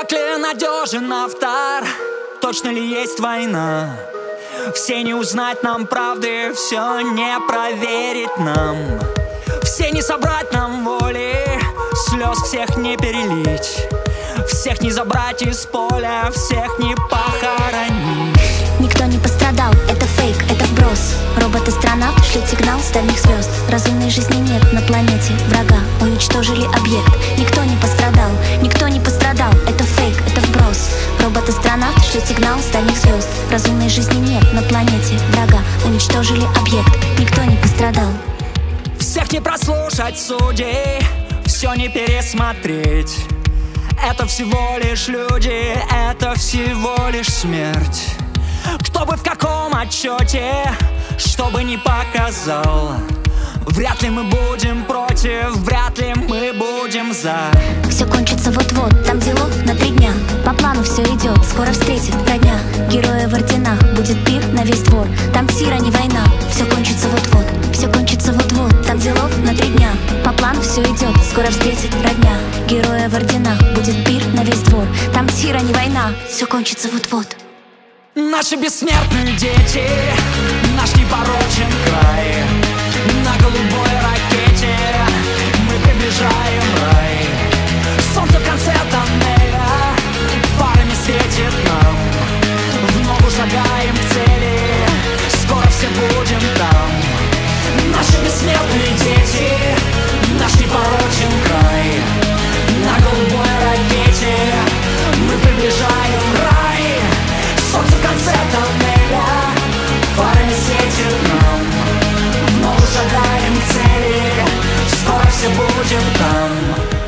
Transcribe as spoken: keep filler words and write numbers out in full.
Так ли надежен автор? Точно ли есть война? Все не узнать нам правды, все не проверить нам. Все не собрать нам воли, слез всех не перелить. Всех не забрать из поля, всех не похоронить. Никто не пострадал, это фейк, это вброс. Роботы-астронавт шлют сигнал с дальних звезд. Разумной жизни нет на планете врага. Уничтожили объект, никто не пострадал. Никто не пострадал, это фейк, это вброс. Робот-астронавт шлют сигнал с дальних звезд. Разумной жизни нет на планете врага. Уничтожили объект, никто не пострадал. Всех не прослушать судей, все не пересмотреть. Это всего лишь люди, это всего лишь смерть. Кто бы в каком отчете, что бы ни показал, вряд ли мы будем против, вряд ли мы будем за. Все кончится вот-вот, там делов на три дня. По плану все идет, скоро встретит родня. Герои в орденах, будет пир на весь двор. Там сира, не война, все кончится вот-вот. Все кончится вот-вот, там делов на три дня. По плану все идет, скоро встретит родня. Герои в орденах, будет пир на весь двор. Там сира, не война, все кончится вот-вот. Наши бессмертные дети, наш непорочен край. На голубой ракете мы приближаем рай. Солнце в конце тоннеля парами светит нам. В ногу шагаем к цели, скоро все будем там. Наши бессмертные дети, наш непорочен край. На голубой ракете мы приближаем рай. Солнце в конце тоннеля парами светит нам. В ногу шагаем к цели, скоро все будем там.